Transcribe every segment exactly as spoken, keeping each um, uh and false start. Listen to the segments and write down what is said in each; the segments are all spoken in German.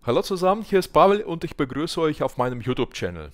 Hallo zusammen, hier ist Pavel und ich begrüße euch auf meinem YouTube-Channel.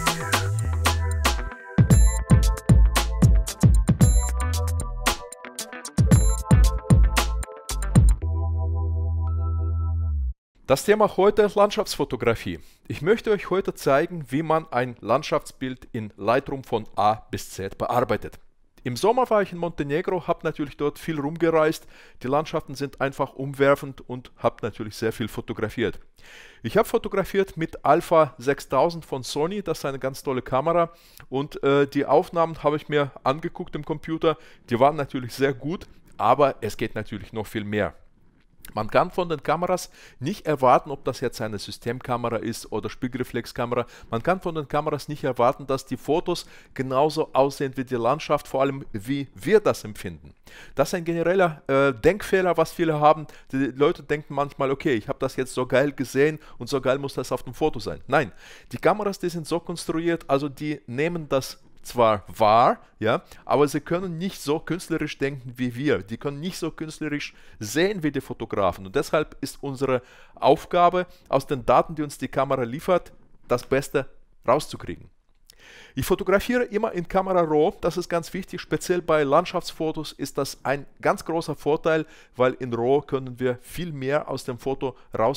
Das Thema heute ist Landschaftsfotografie. Ich möchte euch heute zeigen, wie man ein Landschaftsbild in Lightroom von A bis Z bearbeitet. Im Sommer war ich in Montenegro, habe natürlich dort viel rumgereist. Die Landschaften sind einfach umwerfend und habe natürlich sehr viel fotografiert. Ich habe fotografiert mit Alpha sechstausend von Sony, das ist eine ganz tolle Kamera. Und äh, die Aufnahmen habe ich mir angeguckt im Computer. Die waren natürlich sehr gut, aber es geht natürlich noch viel mehr. Man kann von den Kameras nicht erwarten, ob das jetzt eine Systemkamera ist oder Spiegelreflexkamera. Man kann von den Kameras nicht erwarten, dass die Fotos genauso aussehen wie die Landschaft, vor allem wie wir das empfinden. Das ist ein genereller äh, Denkfehler, was viele haben. Die Leute denken manchmal, okay, ich habe das jetzt so geil gesehen und so geil muss das auf dem Foto sein. Nein, die Kameras, die sind so konstruiert, also die nehmen das zwar wahr, ja, aber sie können nicht so künstlerisch denken wie wir. Die können nicht so künstlerisch sehen wie die Fotografen. Und deshalb ist unsere Aufgabe, aus den Daten, die uns die Kamera liefert, das Beste rauszukriegen. Ich fotografiere immer in Kamera RAW, das ist ganz wichtig, speziell bei Landschaftsfotos ist das ein ganz großer Vorteil, weil in RAW können wir viel mehr aus dem Foto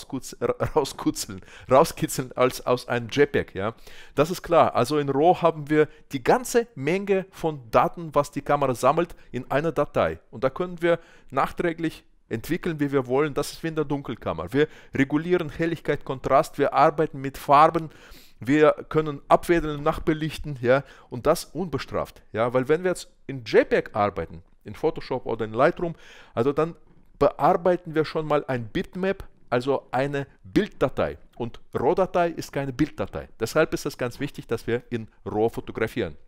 rauskitzeln, rauskitzeln als aus einem JPEG. Ja? Das ist klar, also in RAW haben wir die ganze Menge von Daten, was die Kamera sammelt, in einer Datei. Und da können wir nachträglich entwickeln, wie wir wollen. Das ist wie in der Dunkelkammer. Wir regulieren Helligkeit, Kontrast, wir arbeiten mit Farben. Wir können abwählen und nachbelichten, ja, und das unbestraft, ja, weil wenn wir jetzt in JPEG arbeiten, in Photoshop oder in Lightroom, also dann bearbeiten wir schon mal ein Bitmap, also eine Bilddatei, und RAW-Datei ist keine Bilddatei. Deshalb ist es ganz wichtig, dass wir in RAW fotografieren.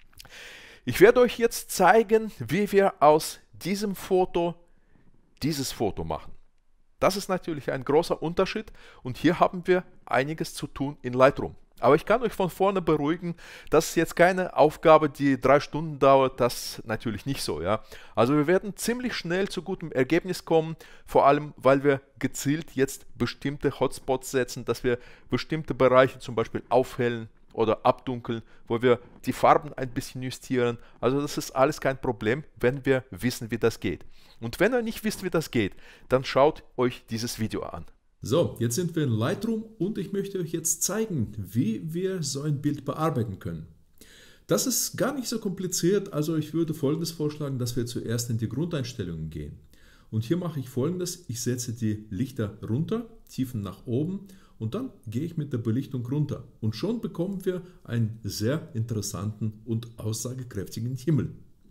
Ich werde euch jetzt zeigen, wie wir aus diesem Foto dieses Foto machen. Das ist natürlich ein großer Unterschied und hier haben wir einiges zu tun in Lightroom. Aber ich kann euch von vorne beruhigen, das ist jetzt keine Aufgabe, die drei Stunden dauert, das natürlich nicht so. Ja? Also wir werden ziemlich schnell zu gutem Ergebnis kommen, vor allem weil wir gezielt jetzt bestimmte Hotspots setzen, dass wir bestimmte Bereiche zum Beispiel aufhellen oder abdunkeln, wo wir die Farben ein bisschen justieren. Also das ist alles kein Problem, wenn wir wissen, wie das geht. Und wenn ihr nicht wisst, wie das geht, dann schaut euch dieses Video an. So, jetzt sind wir in Lightroom und ich möchte euch jetzt zeigen, wie wir so ein Bild bearbeiten können. Das ist gar nicht so kompliziert, also ich würde Folgendes vorschlagen, dass wir zuerst in die Grundeinstellungen gehen. Und hier mache ich Folgendes, ich setze die Lichter runter, Tiefen nach oben und dann gehe ich mit der Belichtung runter. Und schon bekommen wir einen sehr interessanten und aussagekräftigen Himmel.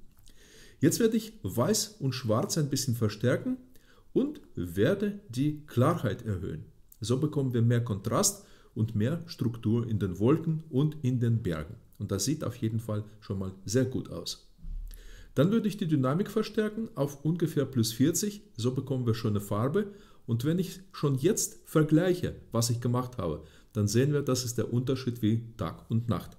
Jetzt werde ich Weiß und Schwarz ein bisschen verstärken und werde die Klarheit erhöhen. So bekommen wir mehr Kontrast und mehr Struktur in den Wolken und in den Bergen. Und das sieht auf jeden Fall schon mal sehr gut aus. Dann würde ich die Dynamik verstärken auf ungefähr plus vierzig. So bekommen wir schon eine Farbe. Und wenn ich schon jetzt vergleiche, was ich gemacht habe, dann sehen wir, das ist der Unterschied wie Tag und Nacht.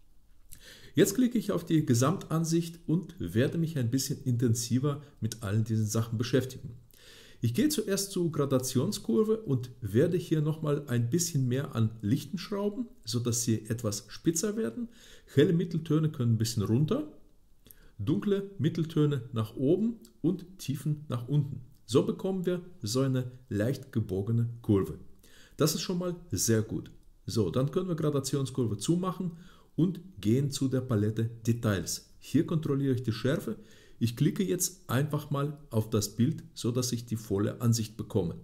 Jetzt klicke ich auf die Gesamtansicht und werde mich ein bisschen intensiver mit allen diesen Sachen beschäftigen. Ich gehe zuerst zur Gradationskurve und werde hier nochmal ein bisschen mehr an Lichten schrauben, sodass sie etwas spitzer werden. Helle Mitteltöne können ein bisschen runter, dunkle Mitteltöne nach oben und Tiefen nach unten. So bekommen wir so eine leicht gebogene Kurve. Das ist schon mal sehr gut. So, dann können wir Gradationskurve zumachen und gehen zu der Palette Details. Hier kontrolliere ich die Schärfe. Ich klicke jetzt einfach mal auf das Bild, so dass ich die volle Ansicht bekomme.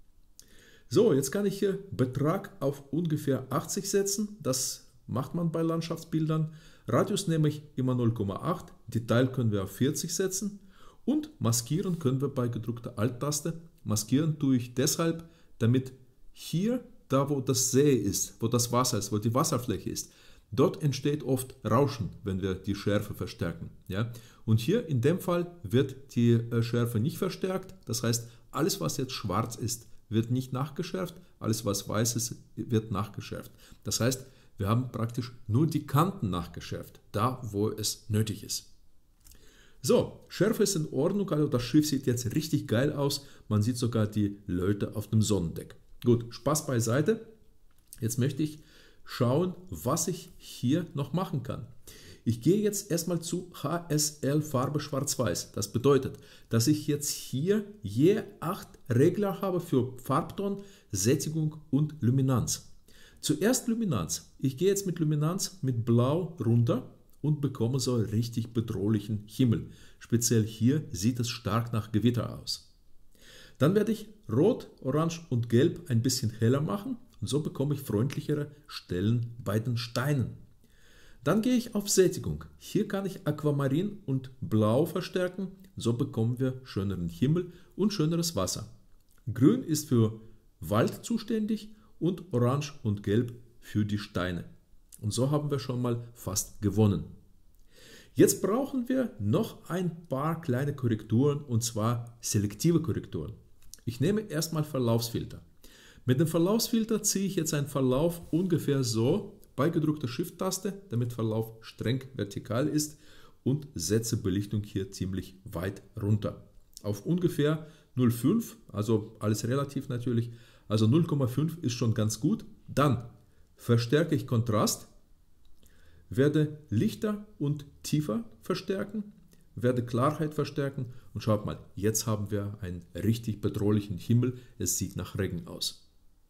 So, jetzt kann ich hier Betrag auf ungefähr achtzig setzen. Das macht man bei Landschaftsbildern. Radius nehme ich immer null Komma acht. Detail können wir auf vierzig setzen. Und maskieren können wir bei gedrückter Alt-Taste. Maskieren tue ich deshalb, damit hier, da wo das See ist, wo das Wasser ist, wo die Wasserfläche ist, dort entsteht oft Rauschen, wenn wir die Schärfe verstärken. Ja? Und hier in dem Fall wird die äh, Schärfe nicht verstärkt. Das heißt, alles was jetzt schwarz ist, wird nicht nachgeschärft. Alles was weiß ist, wird nachgeschärft. Das heißt, wir haben praktisch nur die Kanten nachgeschärft, da wo es nötig ist. So, Schärfe ist in Ordnung, also das Schiff sieht jetzt richtig geil aus. Man sieht sogar die Leute auf dem Sonnendeck. Gut, Spaß beiseite. Jetzt möchte ich schauen, was ich hier noch machen kann. Ich gehe jetzt erstmal zu H S L Farbe Schwarz-Weiß. Das bedeutet, dass ich jetzt hier je acht Regler habe für Farbton, Sättigung und Luminanz. Zuerst Luminanz. Ich gehe jetzt mit Luminanz mit Blau runter und bekomme so einen richtig bedrohlichen Himmel. Speziell hier sieht es stark nach Gewitter aus. Dann werde ich Rot, Orange und Gelb ein bisschen heller machen und so bekomme ich freundlichere Stellen bei den Steinen. Dann gehe ich auf Sättigung. Hier kann ich Aquamarin und Blau verstärken. So bekommen wir schöneren Himmel und schöneres Wasser. Grün ist für Wald zuständig und Orange und Gelb für die Steine. Und so haben wir schon mal fast gewonnen. Jetzt brauchen wir noch ein paar kleine Korrekturen und zwar selektive Korrekturen. Ich nehme erstmal Verlaufsfilter. Mit dem Verlaufsfilter ziehe ich jetzt einen Verlauf ungefähr so bei gedrückter Shift-Taste, damit Verlauf streng vertikal ist und setze Belichtung hier ziemlich weit runter. Auf ungefähr null Komma fünf, also alles relativ natürlich, also null Komma fünf ist schon ganz gut. Dann verstärke ich Kontrast, werde lichter und tiefer verstärken, werde Klarheit verstärken und schaut mal, jetzt haben wir einen richtig bedrohlichen Himmel, es sieht nach Regen aus.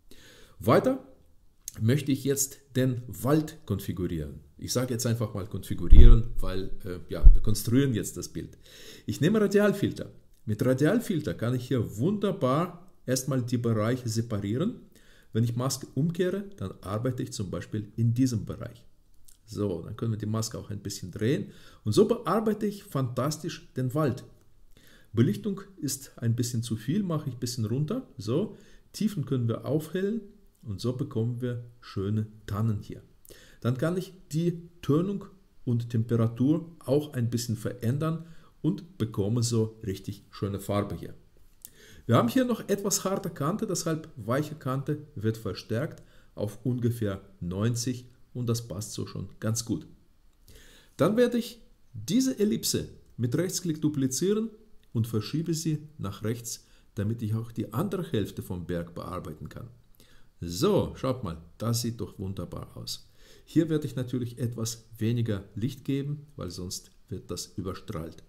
Weiter möchte ich jetzt den Wald konfigurieren. Ich sage jetzt einfach mal konfigurieren, weil äh, ja, wir konstruieren jetzt das Bild. Ich nehme Radialfilter. Mit Radialfilter kann ich hier wunderbar erstmal die Bereiche separieren. Wenn ich Maske umkehre, dann arbeite ich zum Beispiel in diesem Bereich. So, dann können wir die Maske auch ein bisschen drehen und so bearbeite ich fantastisch den Wald. Belichtung ist ein bisschen zu viel, mache ich ein bisschen runter. So, Tiefen können wir aufhellen. Und so bekommen wir schöne Tannen hier. Dann kann ich die Tönung und Temperatur auch ein bisschen verändern und bekomme so richtig schöne Farbe hier. Wir haben hier noch etwas harte Kante, deshalb weiche Kante wird verstärkt auf ungefähr neunzig und das passt so schon ganz gut. Dann werde ich diese Ellipse mit Rechtsklick duplizieren und verschiebe sie nach rechts, damit ich auch die andere Hälfte vom Berg bearbeiten kann. So, schaut mal, das sieht doch wunderbar aus. Hier werde ich natürlich etwas weniger Licht geben, weil sonst wird das überstrahlt.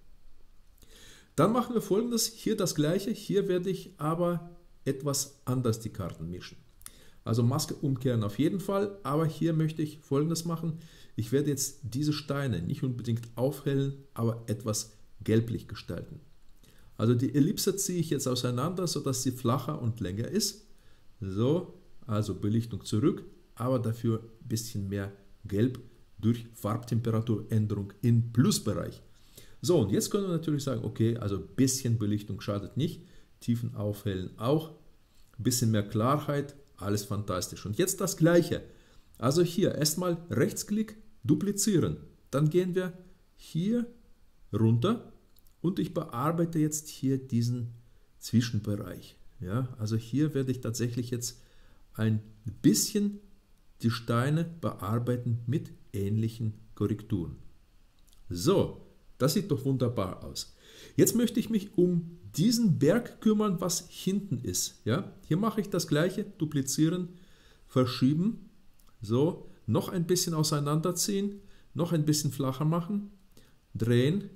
Dann machen wir Folgendes, hier das gleiche, hier werde ich aber etwas anders die Karten mischen. Also Maske umkehren auf jeden Fall, aber hier möchte ich Folgendes machen. Ich werde jetzt diese Steine nicht unbedingt aufhellen, aber etwas gelblich gestalten. Also die Ellipse ziehe ich jetzt auseinander, sodass sie flacher und länger ist. So. Also Belichtung zurück, aber dafür ein bisschen mehr Gelb durch Farbtemperaturänderung im Plusbereich. So, und jetzt können wir natürlich sagen, okay, also ein bisschen Belichtung schadet nicht, Tiefen aufhellen auch, ein bisschen mehr Klarheit, alles fantastisch. Und jetzt das Gleiche. Also hier erstmal Rechtsklick, duplizieren. Dann gehen wir hier runter und ich bearbeite jetzt hier diesen Zwischenbereich. Ja, also hier werde ich tatsächlich jetzt ein bisschen die Steine bearbeiten mit ähnlichen Korrekturen. So, das sieht doch wunderbar aus. Jetzt möchte ich mich um diesen Berg kümmern, was hinten ist. Ja, hier mache ich das gleiche, duplizieren, verschieben, so, noch ein bisschen auseinanderziehen, noch ein bisschen flacher machen, drehen,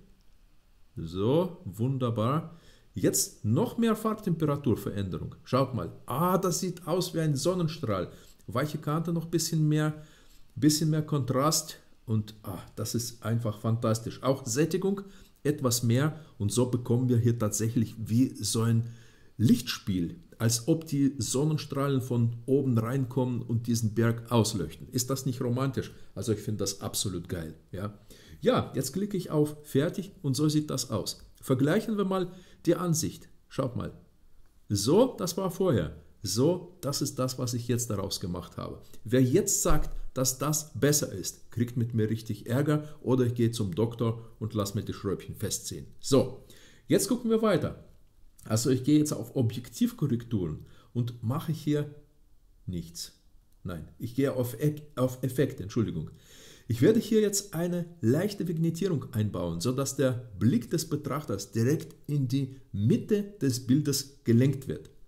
so, wunderbar. Jetzt noch mehr Farbtemperaturveränderung. Schaut mal, ah, das sieht aus wie ein Sonnenstrahl. Weiche Kante, noch ein bisschen mehr, bisschen mehr Kontrast und ah, das ist einfach fantastisch. Auch Sättigung etwas mehr und so bekommen wir hier tatsächlich wie so ein Lichtspiel, als ob die Sonnenstrahlen von oben reinkommen und diesen Berg ausleuchten. Ist das nicht romantisch? Also ich finde das absolut geil. Ja? Ja, jetzt klicke ich auf Fertig und so sieht das aus. Vergleichen wir mal die Ansicht. Schaut mal. So, das war vorher. So, das ist das, was ich jetzt daraus gemacht habe. Wer jetzt sagt, dass das besser ist, kriegt mit mir richtig Ärger oder ich gehe zum Doktor und lasse mir die Schräubchen festziehen. So, jetzt gucken wir weiter. Also ich gehe jetzt auf Objektivkorrekturen und mache hier nichts. Nein, ich gehe auf, auf Effekte, Entschuldigung. Ich werde hier jetzt eine leichte Vignettierung einbauen, sodass der Blick des Betrachters direkt in die Mitte des Bildes gelenkt wird.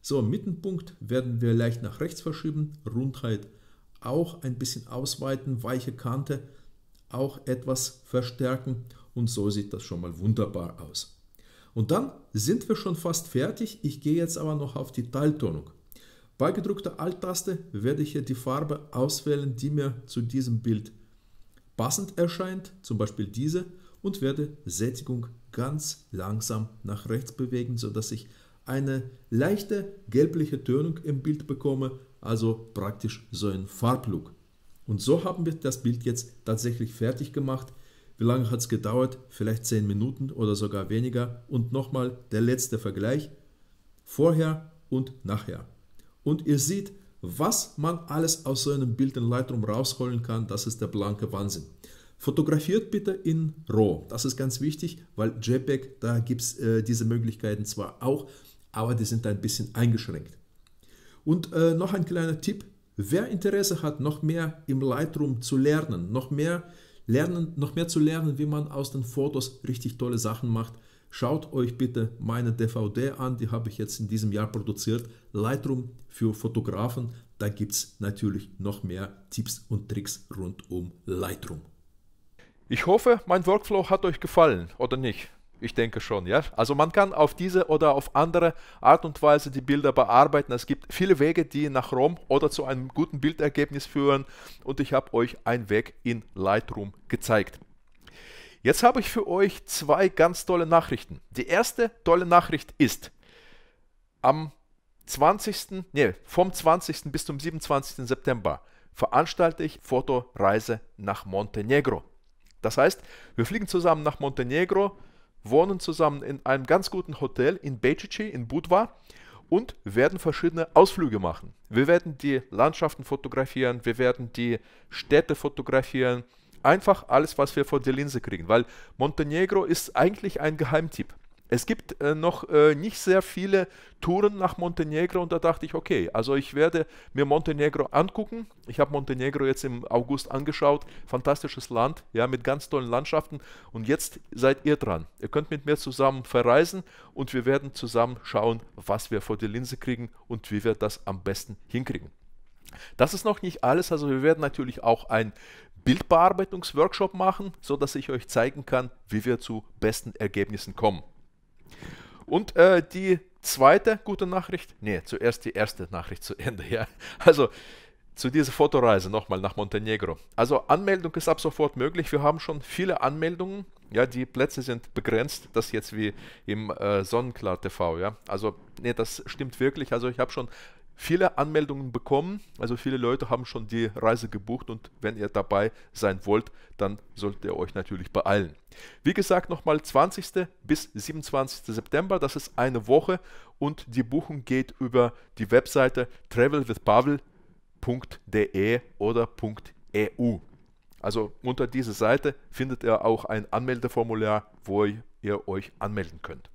So, Mittelpunkt werden wir leicht nach rechts verschieben, Rundheit auch ein bisschen ausweiten, weiche Kante auch etwas verstärken und so sieht das schon mal wunderbar aus. Und dann sind wir schon fast fertig. Ich gehe jetzt aber noch auf die Teiltonung. Bei gedrückter Alt-Taste werde ich hier die Farbe auswählen, die mir zu diesem Bild passend erscheint, zum Beispiel diese, und werde Sättigung ganz langsam nach rechts bewegen, sodass ich eine leichte gelbliche Tönung im Bild bekomme, also praktisch so ein Farblook. Und so haben wir das Bild jetzt tatsächlich fertig gemacht. Wie lange hat es gedauert? Vielleicht zehn Minuten oder sogar weniger. Und nochmal der letzte Vergleich, vorher und nachher. Und ihr seht, was man alles aus so einem Bild in Lightroom rausholen kann, das ist der blanke Wahnsinn. Fotografiert bitte in RAW, das ist ganz wichtig, weil JPEG, da gibt es äh, diese Möglichkeiten zwar auch, aber die sind ein bisschen eingeschränkt. Und äh, noch ein kleiner Tipp, wer Interesse hat, noch mehr im Lightroom zu lernen, noch mehr, lernen, noch mehr zu lernen, wie man aus den Fotos richtig tolle Sachen macht, schaut euch bitte meine D V D an, die habe ich jetzt in diesem Jahr produziert, Lightroom für Fotografen, da gibt es natürlich noch mehr Tipps und Tricks rund um Lightroom. Ich hoffe, mein Workflow hat euch gefallen, oder nicht? Ich denke schon, ja. Also man kann auf diese oder auf andere Art und Weise die Bilder bearbeiten. Es gibt viele Wege, die nach RAW oder zu einem guten Bildergebnis führen und ich habe euch einen Weg in Lightroom gezeigt. Jetzt habe ich für euch zwei ganz tolle Nachrichten. Die erste tolle Nachricht ist, am zwanzigsten, nee, vom zwanzigsten bis zum siebenundzwanzigsten September veranstalte ich Fotoreise nach Montenegro. Das heißt, wir fliegen zusammen nach Montenegro, wohnen zusammen in einem ganz guten Hotel in Bečići, in Budva und werden verschiedene Ausflüge machen. Wir werden die Landschaften fotografieren, wir werden die Städte fotografieren, einfach alles, was wir vor die Linse kriegen, weil Montenegro ist eigentlich ein Geheimtipp. Es gibt äh, noch äh, nicht sehr viele Touren nach Montenegro und da dachte ich, okay, also ich werde mir Montenegro angucken. Ich habe Montenegro jetzt im August angeschaut, fantastisches Land, ja, mit ganz tollen Landschaften und jetzt seid ihr dran. Ihr könnt mit mir zusammen verreisen und wir werden zusammen schauen, was wir vor die Linse kriegen und wie wir das am besten hinkriegen. Das ist noch nicht alles, also wir werden natürlich auch ein Bildbearbeitungsworkshop machen, so dass ich euch zeigen kann, wie wir zu besten Ergebnissen kommen. Und äh, die zweite gute Nachricht, nee, zuerst die erste Nachricht zu Ende, ja. Also zu dieser Fotoreise nochmal nach Montenegro. Also Anmeldung ist ab sofort möglich. Wir haben schon viele Anmeldungen. Ja, die Plätze sind begrenzt. Das jetzt wie im äh, Sonnenklar T V, ja. Also, nee, das stimmt wirklich. Also ich habe schon viele Anmeldungen bekommen, also viele Leute haben schon die Reise gebucht und wenn ihr dabei sein wollt, dann solltet ihr euch natürlich beeilen. Wie gesagt, nochmal zwanzigsten bis siebenundzwanzigsten September, das ist eine Woche und die Buchung geht über die Webseite travel with pavel punkt de oder .eu. Also unter dieser Seite findet ihr auch ein Anmeldeformular, wo ihr euch anmelden könnt.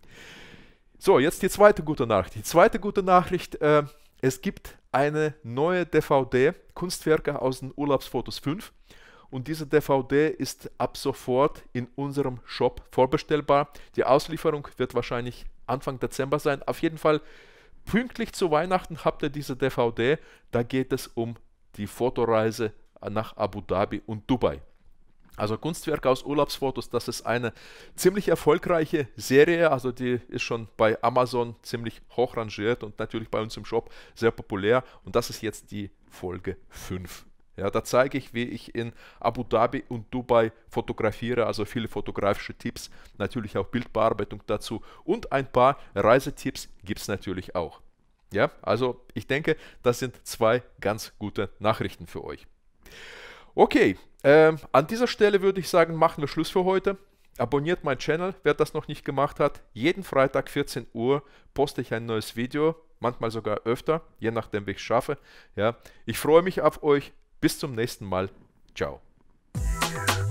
So, jetzt die zweite gute Nachricht. Die zweite gute Nachricht, äh, es gibt eine neue D V D, Kunstwerke aus den Urlaubsfotos fünf. Und diese D V D ist ab sofort in unserem Shop vorbestellbar. Die Auslieferung wird wahrscheinlich Anfang Dezember sein. Auf jeden Fall pünktlich zu Weihnachten habt ihr diese D V D. Da geht es um die Fotoreise nach Abu Dhabi und Dubai. Also Kunstwerke aus Urlaubsfotos, das ist eine ziemlich erfolgreiche Serie, also die ist schon bei Amazon ziemlich hoch rangiert und natürlich bei uns im Shop sehr populär und das ist jetzt die Folge fünf. Ja, da zeige ich, wie ich in Abu Dhabi und Dubai fotografiere, also viele fotografische Tipps, natürlich auch Bildbearbeitung dazu und ein paar Reisetipps gibt es natürlich auch. Ja, also ich denke, das sind zwei ganz gute Nachrichten für euch. Okay, äh, an dieser Stelle würde ich sagen, machen wir Schluss für heute. Abonniert meinen Channel, wer das noch nicht gemacht hat. Jeden Freitag vierzehn Uhr poste ich ein neues Video, manchmal sogar öfter, je nachdem wie ich es schaffe. Ja, ich freue mich auf euch. Bis zum nächsten Mal. Ciao.